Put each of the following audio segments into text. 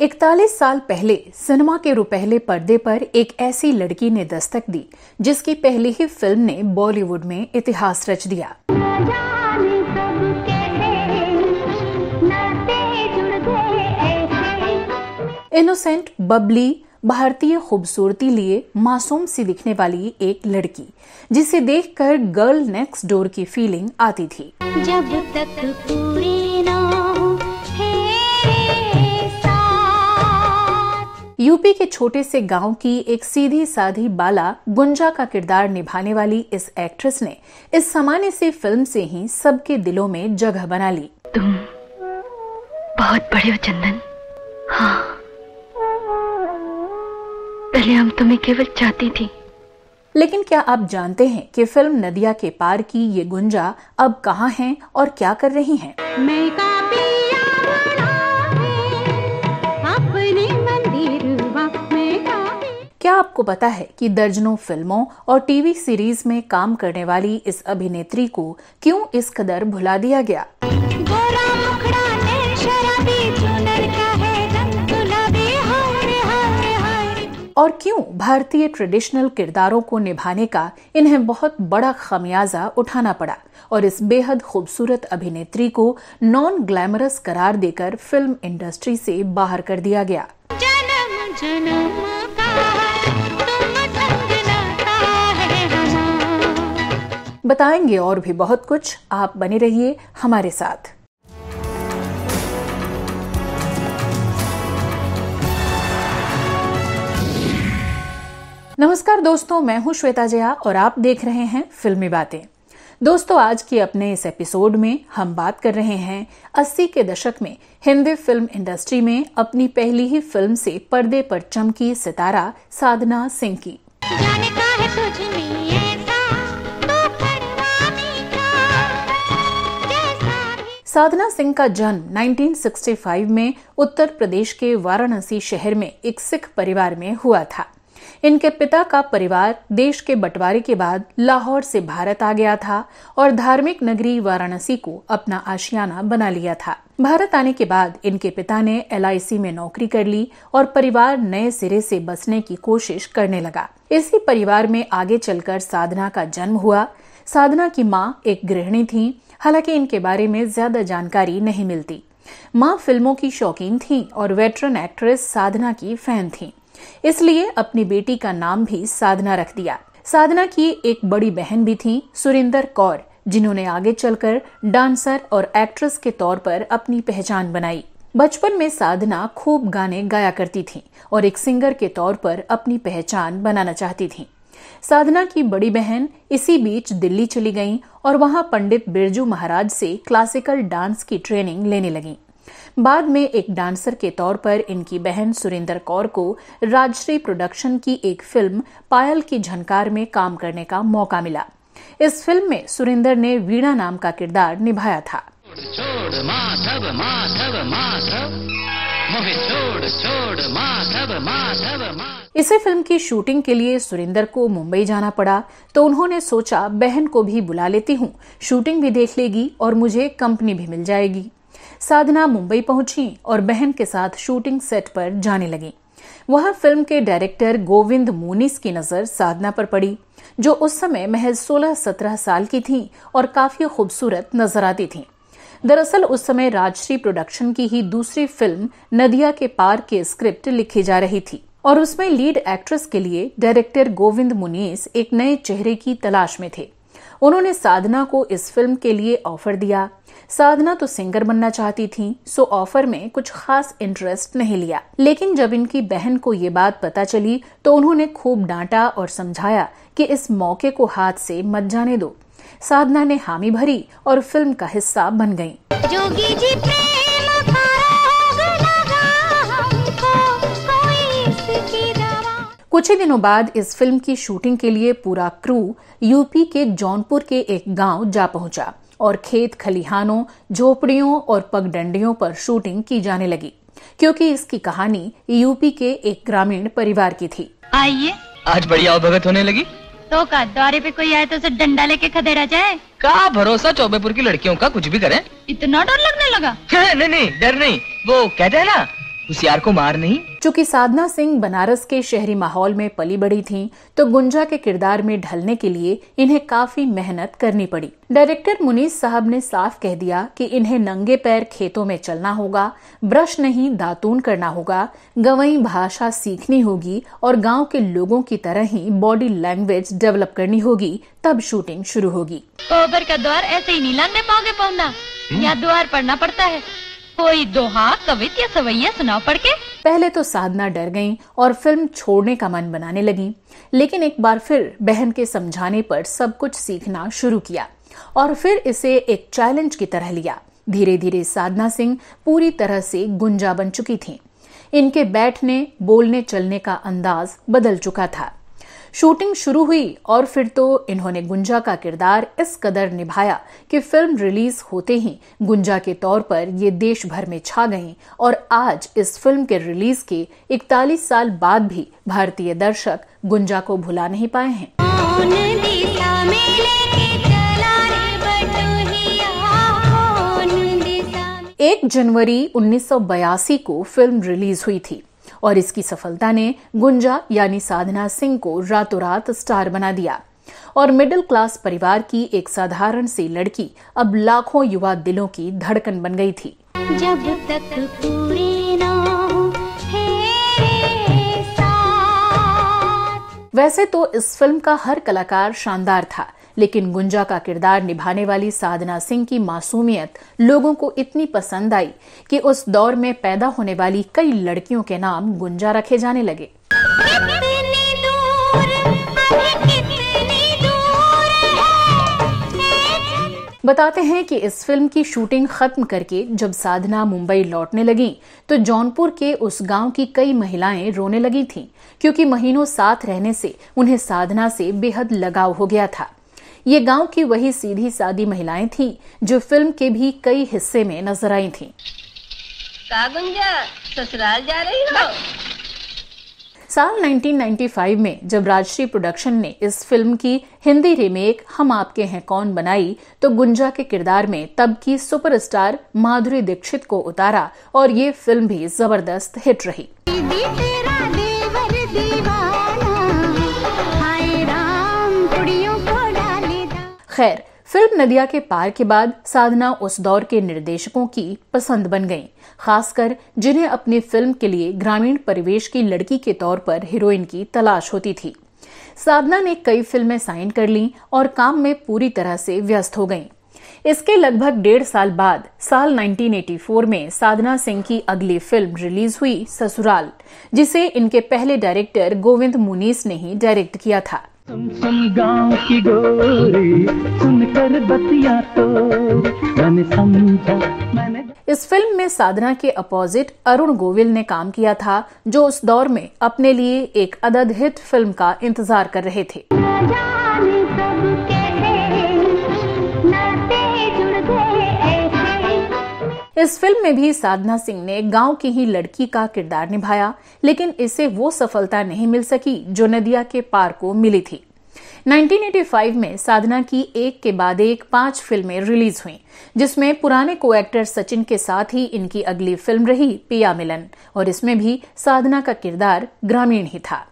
41 साल पहले सिनेमा के रुपहले पर्दे पर एक ऐसी लड़की ने दस्तक दी जिसकी पहली ही फिल्म ने बॉलीवुड में इतिहास रच दिया। इनोसेंट, बबली, भारतीय खूबसूरती लिए मासूम सी दिखने वाली एक लड़की जिसे देखकर गर्ल नेक्स्ट डोर की फीलिंग आती थी। जब तक पूरी ना हो यूपी के छोटे से गांव की एक सीधी साधी बाला गुंजा का किरदार निभाने वाली इस एक्ट्रेस ने इस सामान्य सी फिल्म से ही सबके दिलों में जगह बना ली। तुम बहुत बड़े हो चंदन। हाँ, पहले हम तुम्हें केवल चाहती थी। लेकिन क्या आप जानते हैं कि फिल्म नदिया के पार की ये गुंजा अब कहाँ हैं और क्या कर रही हैं? क्या आपको पता है कि दर्जनों फिल्मों और टीवी सीरीज में काम करने वाली इस अभिनेत्री को क्यों इस कदर भुला दिया गया? और क्यों भारतीय ट्रेडिशनल किरदारों को निभाने का इन्हें बहुत बड़ा खमियाजा उठाना पड़ा और इस बेहद खूबसूरत अभिनेत्री को नॉन ग्लैमरस करार देकर फिल्म इंडस्ट्री से बाहर कर दिया गया? जन्म जन्म बताएंगे और भी बहुत कुछ। आप बने रहिए हमारे साथ। नमस्कार दोस्तों, मैं हूं श्वेता जया और आप देख रहे हैं फिल्मी बातें। दोस्तों, आज के अपने इस एपिसोड में हम बात कर रहे हैं 80 के दशक में हिंदी फिल्म इंडस्ट्री में अपनी पहली ही फिल्म से पर्दे पर चमकी सितारा साधना सिंह की। साधना सिंह का जन्म 1965 में उत्तर प्रदेश के वाराणसी शहर में एक सिख परिवार में हुआ था। इनके पिता का परिवार देश के बंटवारे के बाद लाहौर से भारत आ गया था और धार्मिक नगरी वाराणसी को अपना आशियाना बना लिया था। भारत आने के बाद इनके पिता ने LIC में नौकरी कर ली और परिवार नए सिरे से बसने की कोशिश करने लगा। इसी परिवार में आगे चलकर साधना का जन्म हुआ। साधना की माँ एक गृहिणी थी, हालांकि इनके बारे में ज्यादा जानकारी नहीं मिलती। माँ फिल्मों की शौकीन थी और वेटरन एक्ट्रेस साधना की फैन थी, इसलिए अपनी बेटी का नाम भी साधना रख दिया। साधना की एक बड़ी बहन भी थी, सुरिंदर कौर, जिन्होंने आगे चलकर डांसर और एक्ट्रेस के तौर पर अपनी पहचान बनाई। बचपन में साधना खूब गाने गाया करती थी और एक सिंगर के तौर पर अपनी पहचान बनाना चाहती थी। साधना की बड़ी बहन इसी बीच दिल्ली चली गईं और वहां पंडित बिरजू महाराज से क्लासिकल डांस की ट्रेनिंग लेने लगीं। बाद में एक डांसर के तौर पर इनकी बहन सुरिंदर कौर को राजश्री प्रोडक्शन की एक फिल्म पायल की झनकार में काम करने का मौका मिला। इस फिल्म में सुरिंदर ने वीणा नाम का किरदार निभाया था। इसी फिल्म की शूटिंग के लिए सुरिंदर को मुंबई जाना पड़ा, तो उन्होंने सोचा बहन को भी बुला लेती हूँ, शूटिंग भी देख लेगी और मुझे कंपनी भी मिल जाएगी। साधना मुंबई पहुंची और बहन के साथ शूटिंग सेट पर जाने लगी। वहां फिल्म के डायरेक्टर गोविंद मुनीस की नजर साधना पर पड़ी, जो उस समय महज 16-17 साल की थी और काफी खूबसूरत नजर आती थी। दरअसल उस समय राजश्री प्रोडक्शन की ही दूसरी फिल्म नदिया के पार की स्क्रिप्ट लिखी जा रही थी और उसमें लीड एक्ट्रेस के लिए डायरेक्टर गोविंद मुनीस एक नए चेहरे की तलाश में थे। उन्होंने साधना को इस फिल्म के लिए ऑफर दिया। साधना तो सिंगर बनना चाहती थी, सो ऑफर में कुछ खास इंटरेस्ट नहीं लिया। लेकिन जब इनकी बहन को ये बात पता चली तो उन्होंने खूब डांटा और समझाया कि इस मौके को हाथ से मत जाने दो। साधना ने हामी भरी और फिल्म का हिस्सा बन गईं। जोगी जी प्रेम का रोग लगा हमको, कोई इसकी दवा। कुछ ही दिनों बाद इस फिल्म की शूटिंग के लिए पूरा क्रू यूपी के जौनपुर के एक गांव जा पहुंचा और खेत खलिहानों, झोपड़ियों और पगडंडियों पर शूटिंग की जाने लगी, क्योंकि इसकी कहानी यूपी के एक ग्रामीण परिवार की थी। आइए, आज बड़ी आवभगत होने लगी। तो का द्वारे पे कोई आए तो उसे डंडा लेके खदेड़ा जाए? का भरोसा चौबेपुर की लड़कियों का कुछ भी करें। इतना डर लगने लगा? नहीं नहीं, डर नहीं, वो कहते हैं ना, उस यार को मार नहीं। चूंकि साधना सिंह बनारस के शहरी माहौल में पली बड़ी थीं, तो गुंजा के किरदार में ढलने के लिए इन्हें काफी मेहनत करनी पड़ी। डायरेक्टर मुनीस साहब ने साफ कह दिया कि इन्हें नंगे पैर खेतों में चलना होगा, ब्रश नहीं दातून करना होगा, गंवई भाषा सीखनी होगी और गांव के लोगों की तरह ही बॉडी लैंग्वेज डेवलप करनी होगी, तब शूटिंग शुरू होगी। गोबर का द्वार ऐसे ही नहीं लाने पाओगे पौना, यहाँ द्वार पढ़ना पड़ता है। कोई दोहा कवित या सवैया सुनाओ पढ़ के। पहले तो साधना डर गईं और फिल्म छोड़ने का मन बनाने लगीं, लेकिन एक बार फिर बहन के समझाने पर सब कुछ सीखना शुरू किया और फिर इसे एक चैलेंज की तरह लिया। धीरे धीरे साधना सिंह पूरी तरह से गुंजा बन चुकी थीं। इनके बैठने, बोलने, चलने का अंदाज बदल चुका था। शूटिंग शुरू हुई और फिर तो इन्होंने गुंजा का किरदार इस कदर निभाया कि फिल्म रिलीज होते ही गुंजा के तौर पर ये देश भर में छा गईं और आज इस फिल्म के रिलीज के 41 साल बाद भी भारतीय दर्शक गुंजा को भुला नहीं पाए हैं। 1 जनवरी 1982 को फिल्म रिलीज हुई थी और इसकी सफलता ने गुंजा यानी साधना सिंह को रातों रात स्टार बना दिया और मिडिल क्लास परिवार की एक साधारण सी लड़की अब लाखों युवा दिलों की धड़कन बन गई थी। जब तक पूरी ना हो तेरे साथ। वैसे तो इस फिल्म का हर कलाकार शानदार था, लेकिन गुंजा का किरदार निभाने वाली साधना सिंह की मासूमियत लोगों को इतनी पसंद आई कि उस दौर में पैदा होने वाली कई लड़कियों के नाम गुंजा रखे जाने लगे। बताते हैं कि इस फिल्म की शूटिंग खत्म करके जब साधना मुंबई लौटने लगी तो जौनपुर के उस गांव की कई महिलाएं रोने लगी थीं, क्योंकि महीनों साथ रहने से उन्हें साधना से बेहद लगाव हो गया था। ये गांव की वही सीधी सादी महिलाएं थीं जो फिल्म के भी कई हिस्से में नजर आई थीं। का गुंजा ससुराल जा रही हो? साल 1995 में जब राजश्री प्रोडक्शन ने इस फिल्म की हिंदी रीमेक हम आपके हैं कौन बनाई तो गुंजा के किरदार में तब की सुपरस्टार माधुरी दीक्षित को उतारा और ये फिल्म भी जबरदस्त हिट रही। खैर, फिल्म नदिया के पार के बाद साधना उस दौर के निर्देशकों की पसंद बन गईं, खासकर जिन्हें अपनी फिल्म के लिए ग्रामीण परिवेश की लड़की के तौर पर हीरोइन की तलाश होती थी। साधना ने कई फिल्में साइन कर लीं और काम में पूरी तरह से व्यस्त हो गईं। इसके लगभग 1.5 साल बाद साल 1984 में साधना सिंह की अगली फिल्म रिलीज हुई ससुराल, जिसे इनके पहले डायरेक्टर गोविंद मुनीस ने ही डायरेक्ट किया था। सुन गाँव की गोरी सुनकर बतिया तो मैंने समझा मैंने। इस फिल्म में साधना के अपोजिट अरुण गोविल ने काम किया था, जो उस दौर में अपने लिए एक अदद हिट फिल्म का इंतजार कर रहे थे। इस फिल्म में भी साधना सिंह ने गांव की ही लड़की का किरदार निभाया, लेकिन इसे वो सफलता नहीं मिल सकी जो नदिया के पार को मिली थी। 1985 में साधना की एक के बाद एक 5 फिल्में रिलीज हुईं, जिसमें पुराने को एक्टर सचिन के साथ ही इनकी अगली फिल्म रही पिया मिलन, और इसमें भी साधना का किरदार ग्रामीण ही था।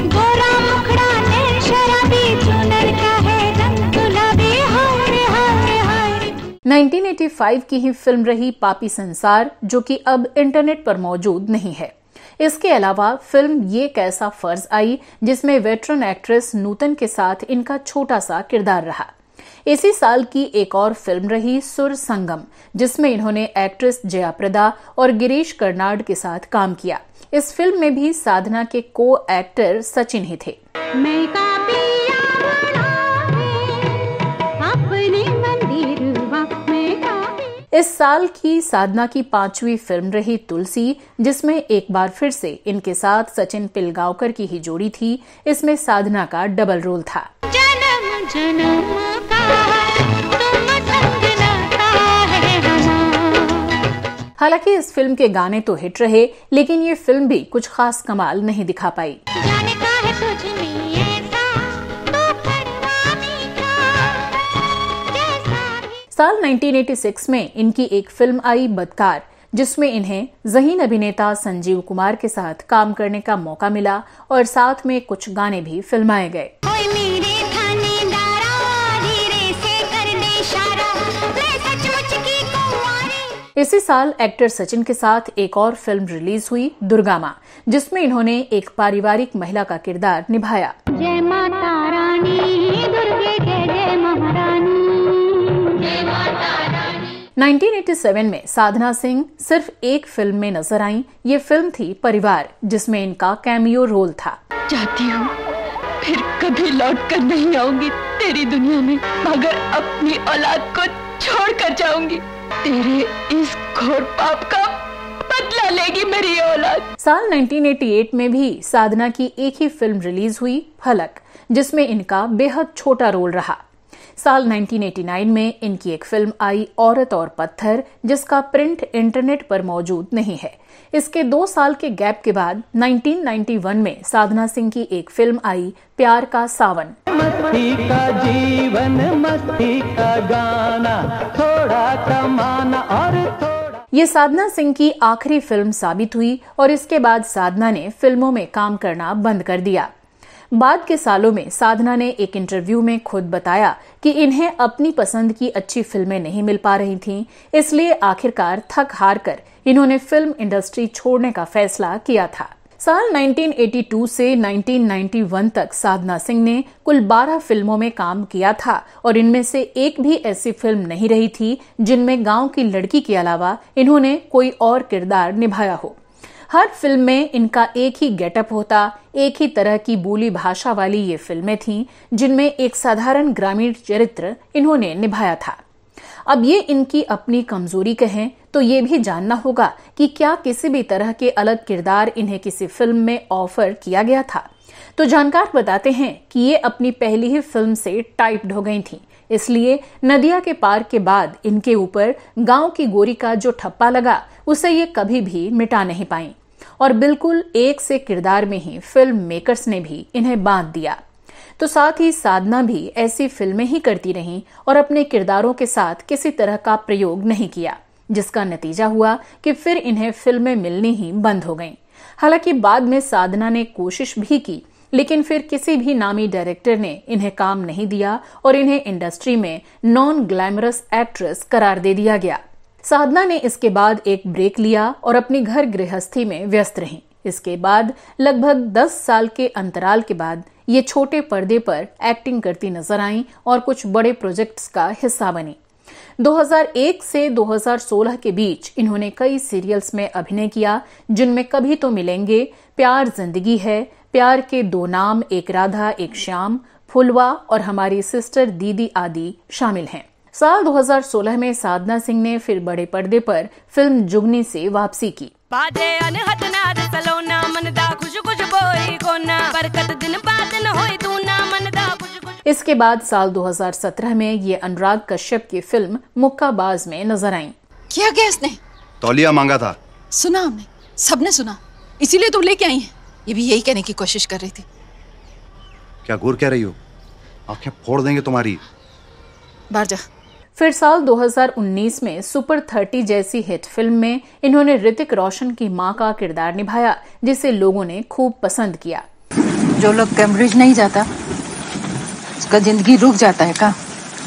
1985 की ही फिल्म रही पापी संसार, जो कि अब इंटरनेट पर मौजूद नहीं है। इसके अलावा फिल्म ये कैसा फर्ज आई, जिसमें वेटरन एक्ट्रेस नूतन के साथ इनका छोटा सा किरदार रहा। इसी साल की एक और फिल्म रही सुर संगम, जिसमें इन्होंने एक्ट्रेस जया प्रदा और गिरीश कर्नाड के साथ काम किया। इस फिल्म में भी साधना के को एक्टर सचिन ही थे। इस साल की साधना की 5वीं फिल्म रही तुलसी, जिसमें एक बार फिर से इनके साथ सचिन पिलगांवकर की ही जोड़ी थी। इसमें साधना का डबल रोल था। जन्म जन्म का तुम संग नाता है हमारा। हालांकि इस फिल्म के गाने तो हिट रहे, लेकिन ये फिल्म भी कुछ खास कमाल नहीं दिखा पाई। जाने का है तुझ में ऐसा तो कड़वा मीठा जैसा। साल 1986 में इनकी एक फिल्म आई बदकार, जिसमें इन्हें ज़हीन अभिनेता संजीव कुमार के साथ काम करने का मौका मिला और साथ में कुछ गाने भी फिल्माए गए। इसी साल एक्टर सचिन के साथ एक और फिल्म रिलीज हुई, दुर्गा माँ, जिसमें इन्होंने एक पारिवारिक महिला का किरदार निभाया। जय माता रानी दुर्गे जय जय महारानी, जय माता रानी। 1987 में साधना सिंह सिर्फ एक फिल्म में नजर आईं। ये फिल्म थी परिवार, जिसमें इनका कैमियो रोल था। जाती हूँ, फिर कभी लौट कर नहीं आऊंगी तेरी दुनिया में, मगर अपनी औलाद को छोड़ कर जाऊंगी। तेरे इस घोर पाप का बदला लेगी मेरी औलाद। साल 1988 में भी साधना की एक ही फिल्म रिलीज हुई, फलक, जिसमें इनका बेहद छोटा रोल रहा। साल 1989 में इनकी एक फिल्म आई, औरत और पत्थर, जिसका प्रिंट इंटरनेट पर मौजूद नहीं है। इसके 2 साल के गैप के बाद 1991 में साधना सिंह की एक फिल्म आई, प्यार का सावन। मस्ती का जीवन, मस्ती का गाना, थोड़ा कमाना और थोड़ा। ये साधना सिंह की आखिरी फिल्म साबित हुई और इसके बाद साधना ने फिल्मों में काम करना बंद कर दिया। बाद के सालों में साधना ने एक इंटरव्यू में खुद बताया कि इन्हें अपनी पसंद की अच्छी फिल्में नहीं मिल पा रही थीं, इसलिए आखिरकार थक हार कर इन्होंने फिल्म इंडस्ट्री छोड़ने का फैसला किया था। साल 1982 से 1991 तक साधना सिंह ने कुल 12 फिल्मों में काम किया था और इनमें से एक भी ऐसी फिल्म नहीं रही थी जिनमें गांव की लड़की के अलावा इन्होंने कोई और किरदार निभाया हो। हर फिल्म में इनका एक ही गेटअप होता, एक ही तरह की बोली भाषा वाली ये फिल्में थीं, जिनमें एक साधारण ग्रामीण चरित्र इन्होंने निभाया था। अब ये इनकी अपनी कमजोरी कहें तो ये भी जानना होगा कि क्या किसी भी तरह के अलग किरदार इन्हें किसी फिल्म में ऑफर किया गया था। तो जानकार बताते हैं कि ये अपनी पहली ही फिल्म से टाइप्ड हो गई थीं, इसलिए नदिया के पार के बाद इनके ऊपर गांव की गोरी का जो ठप्पा लगा उसे ये कभी भी मिटा नहीं पाईं और बिल्कुल एक से किरदार में ही फिल्म मेकर्स ने भी इन्हें बांध दिया। तो साथ ही साधना भी ऐसी फिल्में ही करती रहीं और अपने किरदारों के साथ किसी तरह का प्रयोग नहीं किया, जिसका नतीजा हुआ कि फिर इन्हें फिल्में मिलनी ही बंद हो गईं। हालांकि बाद में साधना ने कोशिश भी की, लेकिन फिर किसी भी नामी डायरेक्टर ने इन्हें काम नहीं दिया और इन्हें इंडस्ट्री में नॉन ग्लैमरस एक्ट्रेस करार दे दिया गया। साधना ने इसके बाद एक ब्रेक लिया और अपनी घर गृहस्थी में व्यस्त रहीं। इसके बाद लगभग 10 साल के अंतराल के बाद ये छोटे पर्दे पर एक्टिंग करती नजर आईं और कुछ बड़े प्रोजेक्ट्स का हिस्सा बनी। 2001 से 2016 के बीच इन्होंने कई सीरियल्स में अभिनय किया, जिनमें कभी तो मिलेंगे, प्यार जिंदगी है, प्यार के 2 नाम, एक राधा एक श्याम, फुलवा और हमारी सिस्टर दीदी आदि शामिल हैं। साल 2016 में साधना सिंह ने फिर बड़े पर्दे पर फिल्म जुगनी से वापसी की। इसके बाद साल 2017 में ये अनुराग कश्यप की फिल्म मुक्काबाज में नजर आईं। क्या क्या इसने? तौलिया मांगा था। सुना हमने, सबने सुना, इसीलिए तो लेके आई हैं। ये भी यही कहने की कोशिश कर रही थी। क्या घूर कह रही हो? आंखें फोड़ देंगे तुम्हारी। बाहर जा। फिर साल 2019 में सुपर 30 जैसी हिट फिल्म में इन्होंने ऋतिक रोशन की मां का किरदार निभाया, जिसे लोगों ने खूब पसंद किया। जो लोग कैम्ब्रिज नहीं जाता उसका जिंदगी रुक जाता है का?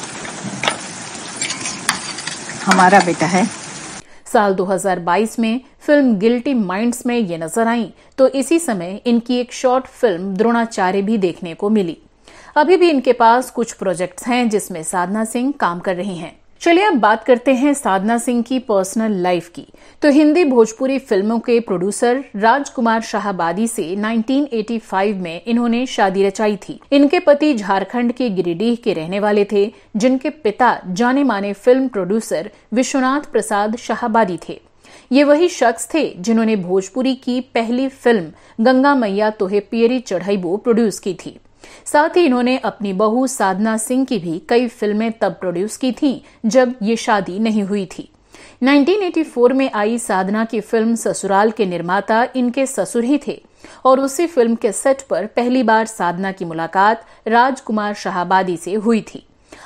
हमारा बेटा है। साल 2022 में फिल्म गिल्टी माइंड्स में ये नजर आई, तो इसी समय इनकी एक शॉर्ट फिल्म द्रोणाचार्य भी देखने को मिली। अभी भी इनके पास कुछ प्रोजेक्ट्स हैं जिसमें साधना सिंह काम कर रही हैं। चलिए अब बात करते हैं साधना सिंह की पर्सनल लाइफ की। तो हिंदी भोजपुरी फिल्मों के प्रोड्यूसर राजकुमार शाहबादी से 1985 में इन्होंने शादी रचाई थी। इनके पति झारखंड के गिरिडीह के रहने वाले थे, जिनके पिता जाने माने फिल्म प्रोड्यूसर विश्वनाथ प्रसाद शाहबादी थे। ये वही शख्स थे जिन्होंने भोजपुरी की पहली फिल्म गंगा मैया तोहे पियरी चढ़ाईबो प्रोड्यूस की थी। साथ ही इन्होंने अपनी बहू साधना सिंह की भी कई फिल्में तब प्रोड्यूस की थीं जब ये शादी नहीं हुई थी। 1984 में आई साधना की फिल्म ससुराल के निर्माता इनके ससुर ही थे और उसी फिल्म के सेट पर पहली बार साधना की मुलाकात राजकुमार शाहबादी से हुई थी।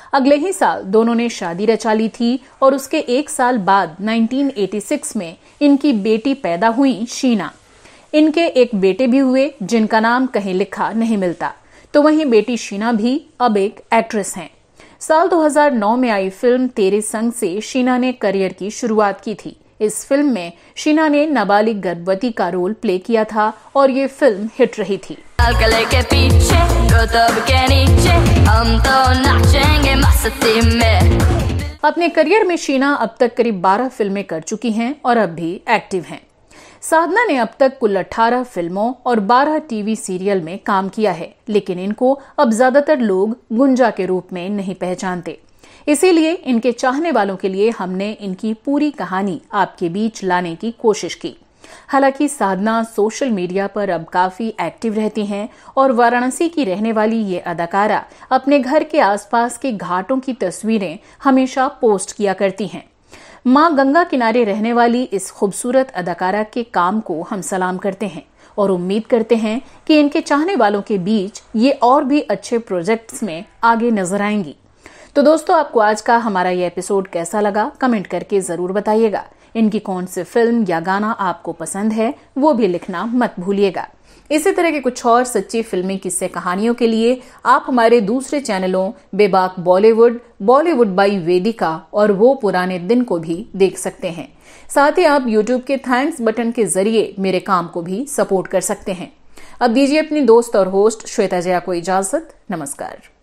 अगले ही साल दोनों ने शादी रचा ली थी और उसके एक साल बाद 1986 में इनकी बेटी पैदा हुई शीना। इनके एक बेटे भी हुए जिनका नाम कहीं लिखा नहीं मिलता। तो वहीं बेटी शीना भी अब एक एक्ट्रेस हैं। साल 2009 में आई फिल्म तेरे संग से शीना ने करियर की शुरुआत की थी। इस फिल्म में शीना ने नाबालिग गर्भवती का रोल प्ले किया था और ये फिल्म हिट रही थी। के पीछे के नीचे हम तो नाचेंगे मस्ती में। अपने करियर में शीना अब तक करीब 12 फिल्में कर चुकी हैं और अब भी एक्टिव हैं। साधना ने अब तक कुल 18 फिल्मों और 12 टीवी सीरियल में काम किया है, लेकिन इनको अब ज्यादातर लोग गुंजा के रूप में नहीं पहचानते। इसीलिए इनके चाहने वालों के लिए हमने इनकी पूरी कहानी आपके बीच लाने की कोशिश की। हालांकि साधना सोशल मीडिया पर अब काफी एक्टिव रहती हैं और वाराणसी की रहने वाली ये अदाकारा अपने घर के आसपास के घाटों की तस्वीरें हमेशा पोस्ट किया करती हैं। मां गंगा किनारे रहने वाली इस खूबसूरत अदाकारा के काम को हम सलाम करते हैं और उम्मीद करते हैं कि इनके चाहने वालों के बीच ये और भी अच्छे प्रोजेक्ट्स में आगे नजर आएंगी। तो दोस्तों, आपको आज का हमारा ये एपिसोड कैसा लगा कमेंट करके जरूर बताइएगा। इनकी कौन सी फिल्म या गाना आपको पसंद है वो भी लिखना मत भूलिएगा। इसी तरह के कुछ और सच्ची फिल्मी किस्से कहानियों के लिए आप हमारे दूसरे चैनलों बेबाक बॉलीवुड, बॉलीवुड बाई वेदिका और वो पुराने दिन को भी देख सकते हैं। साथ ही आप YouTube के थैंक्स बटन के जरिए मेरे काम को भी सपोर्ट कर सकते हैं। अब दीजिए अपनी दोस्त और होस्ट श्वेता जया को इजाजत। नमस्कार।